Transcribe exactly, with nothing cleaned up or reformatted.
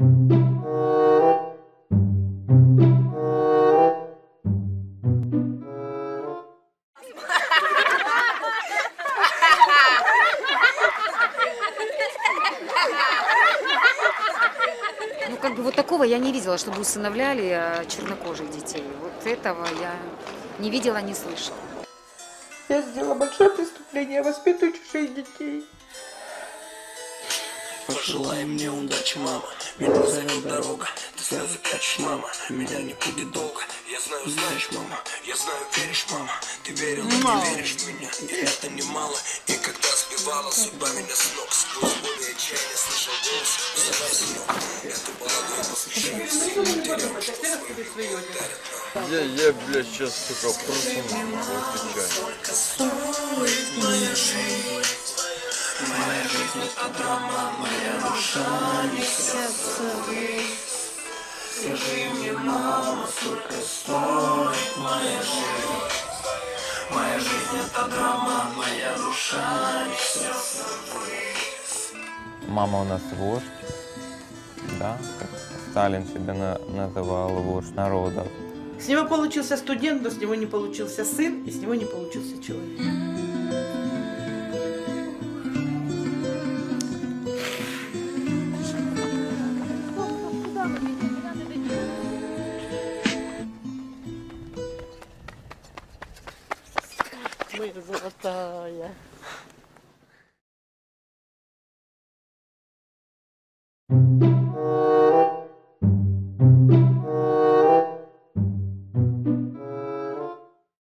Ну, как бы вот такого я не видела, чтобы усыновляли чернокожих детей. Вот этого я не видела, не слышала. Я сделала большое преступление, воспитываю чужих детей. Пожелай мне удачи, мама, меня зовет дорога. Ты слезы прячешь, мама, меня не будет долго. Я знаю, знаешь, мама, я знаю, веришь, мама. Ты верила, не веришь в меня, и это немало. И когда сбивала судьба меня с ног, сквозь боль и отчаяние слышал голос. Вставай, сынок, эту балладу я посвящаю всем матерям, что свою любовь дарят нам. Я, я, блядь, сейчас, сука, просто отвечаю. Стоит моя жизнь. Моя жизнь это драма, моя душа несется вниз. Скажи мне, мама, сколько стоит моя жизнь. Моя жизнь это драма, моя душа несется вниз. Мама у нас вождь, да, как Сталин себя на называл, вождь народов. С него получился студент, но с него не получился сын, и с него не получился человек. Моя золотая.